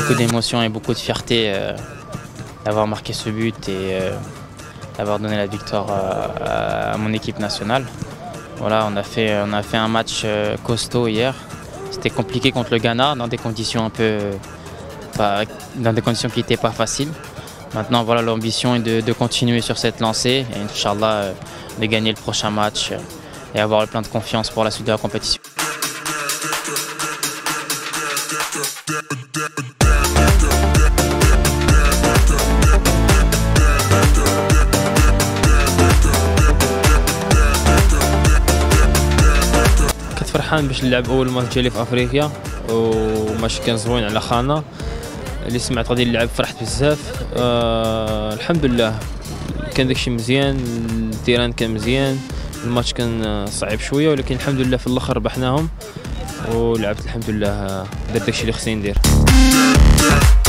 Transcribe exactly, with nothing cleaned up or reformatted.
beaucoup d'émotions et beaucoup de fierté euh, d'avoir marqué ce but et euh, d'avoir donné la victoire à, à mon équipe nationale. Voilà, on a fait, on a fait un match euh, costaud hier. C'était compliqué contre le Ghana dans des conditions un peu, pas, dans des conditions qui n'étaient pas faciles. Maintenant, voilà, l'ambition est de, de continuer sur cette lancée et Inch'Allah euh, de gagner le prochain match euh, et avoir le plein de confiance pour la suite de la compétition. كنت فرحان باش نلعب اول ماتش ديالي في افريقيا وماتش كان زوين على خانا. اللي سمعت غادي نلعب فرحت بزاف. أه الحمد لله كان داكشي مزيان، التيران كان مزيان، الماتش كان صعيب شويه ولكن الحمد لله في الاخر ربحناهم ولعبت الحمد لله، درت داكشي اللي خصني ندير.